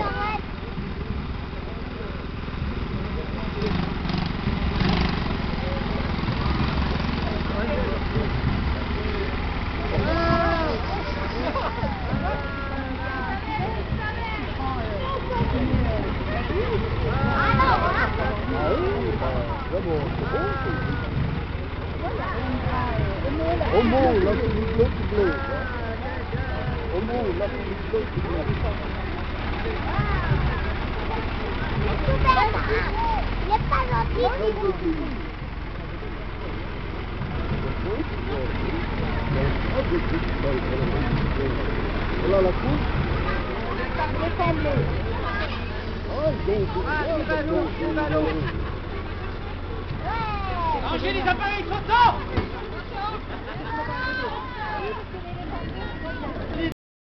Au mot, là, c'est du bleu, c'est bleu. Au mot, là, c'est du bleu, c'est bleu. Il n'est pas gentil. Voilà la coupe. Il est pas bleu. Rangez les appareils, trop tôt!